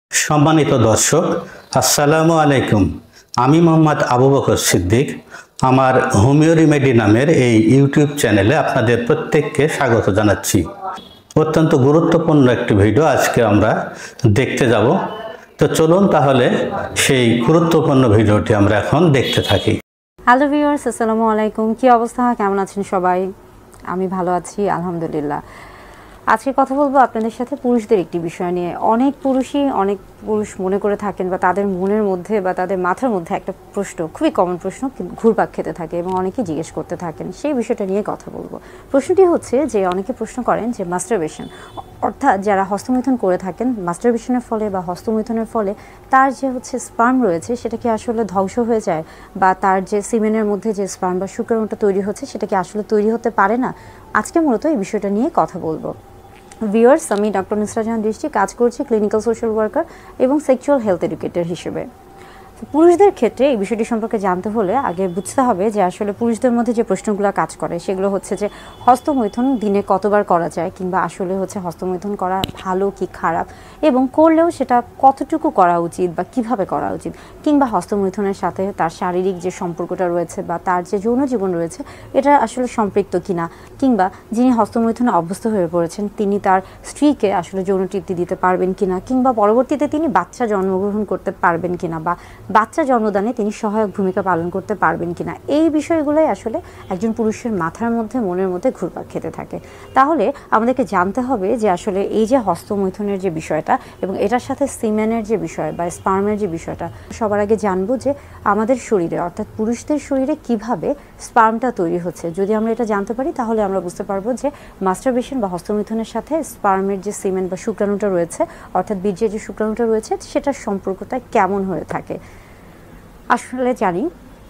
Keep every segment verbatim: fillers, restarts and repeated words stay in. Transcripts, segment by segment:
सम्मानित दर्शक अस्सलामु आलैकुम आमी मोहम्मद आबू बकर सिद्दिक आमार होमियो रेमेडी नामेर এই ইউটিউব চ্যানেলে আপনাদের প্রত্যেককে স্বাগত জানাচ্ছি। অত্যন্ত গুরুত্বপূর্ণ একটি ভিডিও আজকে আমরা দেখতে যাব। তো চলুন তাহলে সেই গুরুত্বপূর্ণ ভিডিওটি আমরা এখন দেখতে থাকি। হ্যালো ভিউয়ার্স, আসসালামু আলাইকুম। কি অবস্থা, কেমন আছেন সবাই? আমি ভালো আছি আলহামদুলিল্লাহ। আজকে কথা বলবো আপনাদের সাথে পুরুষদের একটি বিষয় নিয়ে। অনেক পুরুষই অনেক পুরুষ মনে করে থাকেন বা তাদের মনের মধ্যে বা তাদের মাথার মধ্যে একটা প্রশ্ন, খুবই কমন প্রশ্ন, ঘুরপাক খেতে থাকে এবং অনেকে জিজ্ঞেস করতে থাকেন। সেই বিষয়টা নিয়ে কথা বলবো। প্রশ্নটি হচ্ছে যে অনেকে প্রশ্ন করেন যে মাস্টারবেশন, অর্থাৎ যারা হস্তমৈথুন করে থাকেন, মাস্টারবেশনের ফলে বা হস্তমৈথুনের ফলে তার যে হচ্ছে স্পার্ম রয়েছে সেটা কি আসলে ধ্বংস হয়ে যায়, বা তার যে সিমেনের মধ্যে যে স্পার্ম বা শুক্রাণুটা তৈরি হচ্ছে সেটা কি আসলে তৈরি হতে পারে না? আজকে মূলত এই বিষয়টা নিয়ে কথা বলবো। ভিউয়ার্স, আমি ডক্টর নুসরাত জাহান দৃষ্টি, কাজ করছি ক্লিনিক্যাল সোশ্যাল ওয়ার্কার এবং সেক্সুয়াল হেলথ এডুকেটর হিসেবে। পুরুষদের ক্ষেত্রে এই বিষয়টি সম্পর্কে জানতে হলে আগে বুঝতে হবে যে আসলে পুরুষদের মধ্যে যে প্রশ্নগুলো কাজ করে সেগুলো হচ্ছে যে হস্তমৈথুন দিনে কতবার করা যায়, কিংবা আসলে হচ্ছে হস্তমৈথুন করা ভালো কি খারাপ, এবং করলেও সেটা কতটুকু করা উচিত বা কিভাবে করা উচিত, কিংবা হস্তমৈথুনের সাথে তার শারীরিক যে সম্পর্কটা রয়েছে বা তার যে যৌন জীবন রয়েছে এটা আসলে সম্পৃক্ত কিনা, কিংবা যিনি হস্তমৈথুনে অভ্যস্ত হয়ে পড়েছেন তিনি তার স্ত্রীকে আসলে যৌন তৃপ্তি দিতে পারবেন কিনা, কিংবা পরবর্তীতে তিনি বাচ্চা জন্মগ্রহণ করতে পারবেন কিনা বা বাচ্চা জন্মদানে তিনি সহায়ক ভূমিকা পালন করতে পারবেন কিনা, এই বিষয়গুলোই আসলে একজন পুরুষের মাথার মধ্যে মনের মধ্যে ঘুরপাক খেতে থাকে। তাহলে আমাদেরকে জানতে হবে যে আসলে এই যে হস্তমৈথুনের যে বিষয়টা এবং এটার সাথে সিমেনের যে বিষয় বা স্পার্মের যে বিষয়টা, সবার আগে জানবো যে আমাদের শরীরে অর্থাৎ পুরুষদের শরীরে কিভাবে স্পার্মটা তৈরি হচ্ছে। যদি আমরা এটা জানতে পারি তাহলে আমরা বুঝতে পারবো যে মাস্টারবেশন বা হস্তমৈথুনের সাথে স্পার্মের যে সিমেন বা শুক্রাণুটা রয়েছে অর্থাৎ বীর্যের যে শুক্রাণুটা রয়েছে সেটার সম্পর্কটা কেমন হয়ে থাকে। আসলে জানি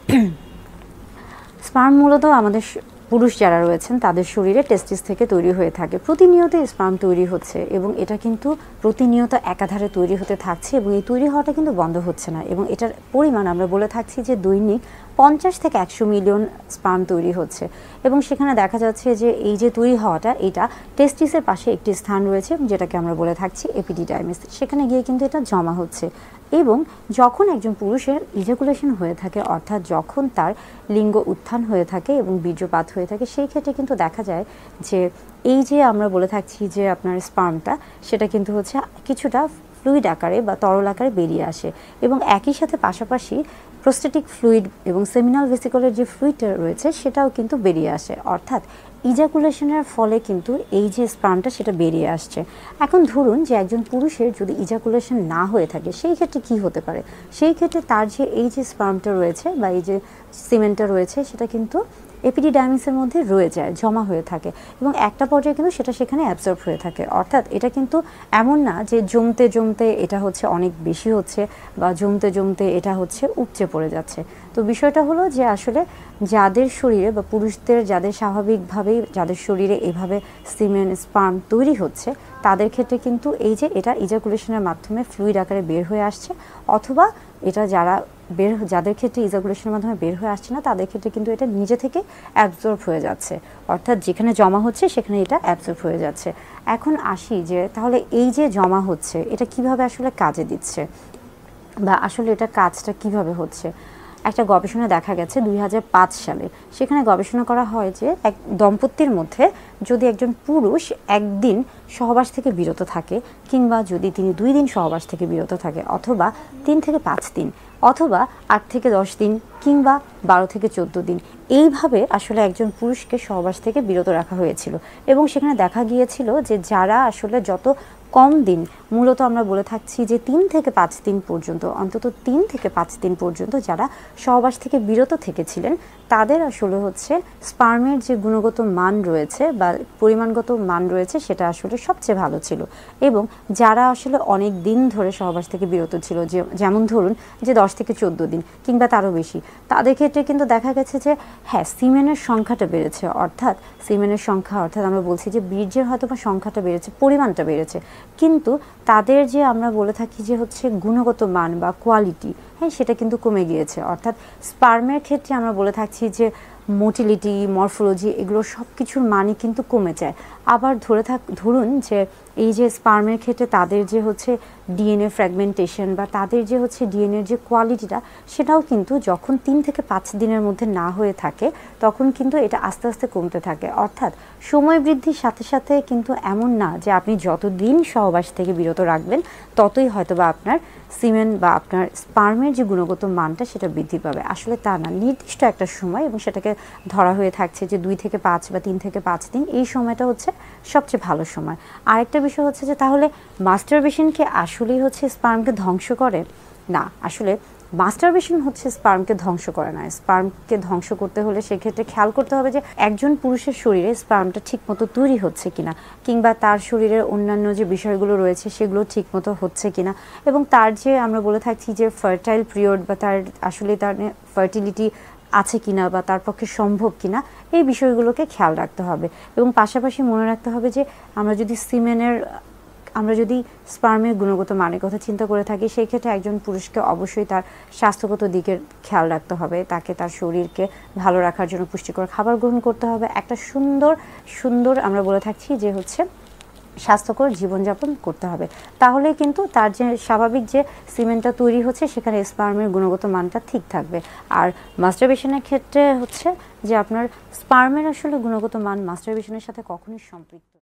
স্পার্ম মূলত আমাদের পুরুষ যারা রয়েছেন তাদের শরীরে টেস্টিস থেকে তৈরি হয়ে থাকে। প্রতিনিয়ত স্পার্ম তৈরি হচ্ছে এবং এটা কিন্তু প্রতিনিয়ত একাধারে তৈরি হতে থাকছে এবং এই তৈরি হওয়াটা কিন্তু বন্ধ হচ্ছে না, এবং এটার পরিমাণ আমরা বলে থাকছি যে দৈনিক পঞ্চাশ থেকে একশো মিলিয়ন স্পার্ম তৈরি হচ্ছে। এবং সেখানে দেখা যাচ্ছে যে এই যে তৈরি হওয়াটা এটা টেস্টিসের পাশে একটি স্থান রয়েছে যেটাকে আমরা বলে থাকছি এপিডিডাইমিস, সেখানে গিয়ে কিন্তু এটা জমা হচ্ছে। এবং যখন একজন পুরুষের ইজাকুলেশন হয়ে থাকে অর্থাৎ যখন তার লিঙ্গ উত্থান হয়ে থাকে এবং বীর্যপাত হয়ে থাকে, সেই ক্ষেত্রে কিন্তু দেখা যায় যে এই যে আমরা বলে থাকছি যে আপনার স্পার্মটা সেটা কিন্তু হচ্ছে কিছুটা ফ্লুইড আকারে বা তরল আকারে বেরিয়ে আসে, এবং একই সাথে পাশাপাশি প্রোস্টেটিক ফ্লুইড এবং সেমিনাল ভেসিকলের যে ফ্লুইডটা রয়েছে সেটাও কিন্তু বেরিয়ে আসে, অর্থাৎ ইজাকুলেশনের ফলে কিন্তু এই যে স্পার্মটা সেটা বেরিয়ে আসছে। এখন ধরুন যে একজন পুরুষের যদি ইজাকুলেশন না হয়ে থাকে সেই ক্ষেত্রে কি হতে পারে? সেই ক্ষেত্রে তার যে এই যে স্পার্মটা রয়েছে বা এই যে সিমেন্টটা রয়েছে সেটা কিন্তু এপিডিডাইমিসের মধ্যে রয়ে যায়, জমা হয়ে থাকে, এবং একটা পর্যায়ে কিন্তু সেটা সেখানে অ্যাবজর্ব হয়ে থাকে। অর্থাৎ এটা কিন্তু এমন না যে জমতে জমতে এটা হচ্ছে অনেক বেশি হচ্ছে বা জমতে জমতে এটা হচ্ছে উপচে পড়ে যাচ্ছে। তো বিষয়টা হলো যে আসলে যাদের শরীরে বা পুরুষদের যাদের স্বাভাবিকভাবেই যাদের শরীরে এভাবে সিমেন স্পার্ম তৈরি হচ্ছে তাদের ক্ষেত্রে কিন্তু এই যে এটা ইজাকুলেশনের মাধ্যমে ফ্লুইড আকারে বের হয়ে আসছে, অথবা এটা যারা বের যাদের ক্ষেত্রে ইজাকুলেশনের মাধ্যমে বের হয়ে আসছে না তাদের ক্ষেত্রে কিন্তু এটা নিজে থেকে অ্যাবজর্ব হয়ে যাচ্ছে, অর্থাৎ যেখানে জমা হচ্ছে সেখানে এটা অ্যাবজর্ব হয়ে যাচ্ছে। এখন আসি যে তাহলে এই যে জমা হচ্ছে এটা কিভাবে আসলে কাজে দিচ্ছে বা আসলে এটা কাজটা কিভাবে হচ্ছে। একটা গবেষণা দেখা গেছে দুই হাজার পাঁচ সালে, সেখানে গবেষণা করা হয় যে এক দম্পতির মধ্যে যদি একজন পুরুষ একদিন সহবাস থেকে বিরত থাকে, কিংবা যদি তিনি দুই দিন সহবাস থেকে বিরত থাকে, অথবা তিন থেকে পাঁচ দিন, অথবা আট থেকে দশ দিন, কিংবা বারো থেকে চোদ্দ দিন, এইভাবে আসলে একজন পুরুষকে সহবাস থেকে বিরত রাখা হয়েছিল। এবং সেখানে দেখা গিয়েছিল যে যারা আসলে যত কম দিন, মূলত আমরা বলে থাকছি যে তিন থেকে পাঁচ দিন পর্যন্ত, অন্তত তিন থেকে পাঁচ দিন পর্যন্ত যারা সহবাস থেকে বিরত থেকেছিলেন তাদের আসলে হচ্ছে স্পার্মের যে গুণগত মান রয়েছে বা পরিমাণগত মান রয়েছে সেটা আসলে সবচেয়ে ভালো ছিল। এবং যারা আসলে অনেক দিন ধরে সহবাস থেকে বিরত ছিল, যে যেমন ধরুন যে দশ থেকে চোদ্দো দিন কিংবা তারও বেশি, তাদের ক্ষেত্রে কিন্তু দেখা গেছে যে হ্যাঁ সিমেনের সংখ্যাটা বেড়েছে, অর্থাৎ সিমেনের সংখ্যা অর্থাৎ আমরা বলছি যে বীর্যের হয়তো বা সংখ্যাটা বেড়েছে, পরিমাণটা বেড়েছে, কিন্তু তাদের যে আমরা বলে থাকি যে হচ্ছে গুণগত মান বা কোয়ালিটি, হ্যাঁ সেটা কিন্তু কমে গিয়েছে। অর্থাৎ স্পার্মের ক্ষেত্রে আমরা বলে থাকছি যে মোটিলিটি, মরফোলজি, এগুলো সব কিছুর মানই কিন্তু কমে যায়। আবার ধরে থাক ধরুন যে এই যে স্পার্মের ক্ষেত্রে তাদের যে হচ্ছে ডিএনএ ফ্র্যাগমেন্টেশন বা তাদের যে হচ্ছে ডিএনএর যে কোয়ালিটিটা সেটাও কিন্তু যখন তিন থেকে পাঁচ দিনের মধ্যে না হয়ে থাকে তখন কিন্তু এটা আস্তে আস্তে কমতে থাকে। অর্থাৎ সময় বৃদ্ধির সাথে সাথে কিন্তু এমন না যে আপনি যতদিন সহবাস থেকে বিরত রাখবেন ততই হয়তো বা আপনার সিমেন বা আপনার স্পার্মের যে গুণগত মানটা সেটা বৃদ্ধি পাবে। আসলে তা না, নির্দিষ্ট একটা সময় এবং সেটাকে ধরা হয়ে থাকছে যে দুই থেকে পাঁচ বা তিন থেকে পাঁচ দিন, এই সময়টা হচ্ছে সবচেয়ে ভালো সময়। আরেকটা বিষয় হচ্ছে যে তাহলে মাস্টারবেশন কি আসলেই হচ্ছে স্পার্মকে ধ্বংস করে? না, আসলে মাস্টারবেশন হচ্ছে স্পার্মকে ধ্বংস করে না। স্পার্মকে ধ্বংস করতে হলে সেক্ষেত্রে খেয়াল করতে হবে যে একজন পুরুষের শরীরে স্পার্মটা ঠিকমতো তৈরি হচ্ছে কিনা, কিংবা তার শরীরের অন্যান্য যে বিষয়গুলো রয়েছে সেগুলো ঠিকমতো হচ্ছে কিনা, এবং তার যে আমরা বলে থাকছি যে ফার্টাইল পিরিয়ড বা তার আসলে তার ফার্টিলিটি আছে কিনা বা তার পক্ষে সম্ভব কিনা, এই বিষয়গুলোকে খেয়াল রাখতে হবে। এবং পাশাপাশি মনে রাখতে হবে যে আমরা যদি সিমেনের আমরা যদি স্পার্মের গুণগত মানের কথা চিন্তা করে থাকি সেই ক্ষেত্রে একজন পুরুষকে অবশ্যই তার স্বাস্থ্যগত দিকের খেয়াল রাখতে হবে। তাকে তার শরীরকে ভালো রাখার জন্য পুষ্টিকর খাবার গ্রহণ করতে হবে, একটা সুন্দর সুন্দর আমরা বলে থাকছি যে হচ্ছে স্বাস্থ্যকর জীবনযাপন করতে হবে। তাহলে কিন্তু তার যে স্বাভাবিক যে সিমেন্টটা তৈরি হচ্ছে সেখানে স্পার্মের গুণগত মানটা ঠিক থাকবে। আর মাস্টারবেশনের ক্ষেত্রে হচ্ছে যে আপনার স্পার্মের আসলে গুণগত মান মাস্টারবেশনের সাথে কখনোই সম্পৃক্ত